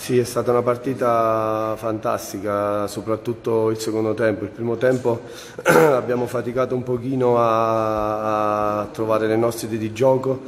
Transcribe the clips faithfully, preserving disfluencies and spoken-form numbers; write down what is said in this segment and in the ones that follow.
Sì, è stata una partita fantastica, soprattutto il secondo tempo. Il primo tempo abbiamo faticato un pochino a, a trovare le nostre idee di gioco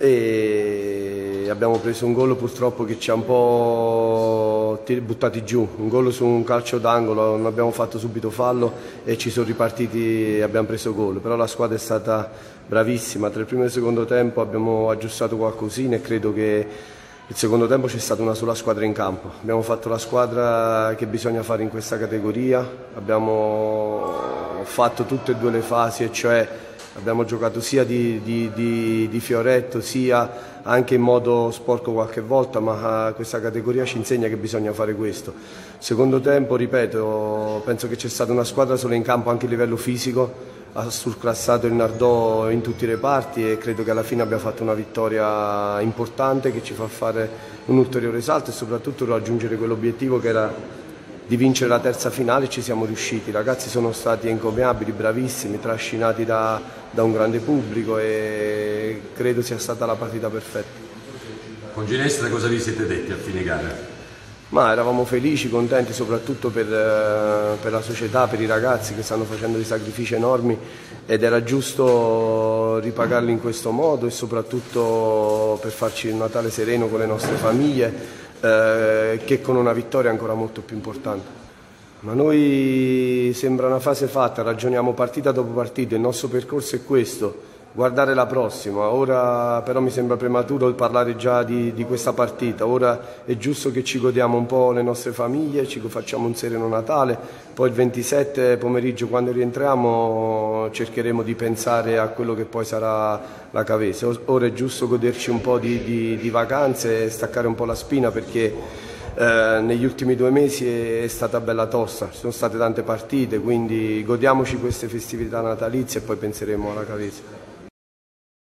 e abbiamo preso un gol purtroppo che ci ha un po' buttati giù, un gol su un calcio d'angolo, non abbiamo fatto subito fallo e ci sono ripartiti e abbiamo preso gol, però la squadra è stata bravissima. Tra il primo e il secondo tempo abbiamo aggiustato qualcosina e credo che il secondo tempo c'è stata una sola squadra in campo, abbiamo fatto la squadra che bisogna fare in questa categoria, abbiamo fatto tutte e due le fasi, e cioè abbiamo giocato sia di, di, di, di fioretto sia anche in modo sporco qualche volta, ma questa categoria ci insegna che bisogna fare questo. Secondo tempo, ripeto, penso che c'è stata una squadra sola in campo anche a livello fisico, ha surclassato il Nardò in tutti i reparti e credo che alla fine abbia fatto una vittoria importante che ci fa fare un ulteriore salto e soprattutto raggiungere quell'obiettivo che era di vincere la terza finale. Ci siamo riusciti, i ragazzi sono stati encomiabili, bravissimi, trascinati da, da un grande pubblico e credo sia stata la partita perfetta. Con Ginestra cosa vi siete detti a fine gara? Ma eravamo felici, contenti soprattutto per, per la società, per i ragazzi che stanno facendo dei sacrifici enormi ed era giusto ripagarli in questo modo e soprattutto per farci un Natale sereno con le nostre famiglie, eh, che con una vittoria ancora molto più importante. Ma noi sembra una fase fatta, ragioniamo partita dopo partita, il nostro percorso è questo. Guardare la prossima, ora però mi sembra prematuro parlare già di, di questa partita, ora è giusto che ci godiamo un po' le nostre famiglie, ci facciamo un sereno Natale, poi il ventisette pomeriggio quando rientriamo cercheremo di pensare a quello che poi sarà la Cavese. Ora è giusto goderci un po' di, di, di vacanze e staccare un po' la spina perché eh, negli ultimi due mesi è stata bella tosta, ci sono state tante partite, quindi godiamoci queste festività natalizie e poi penseremo alla Cavese.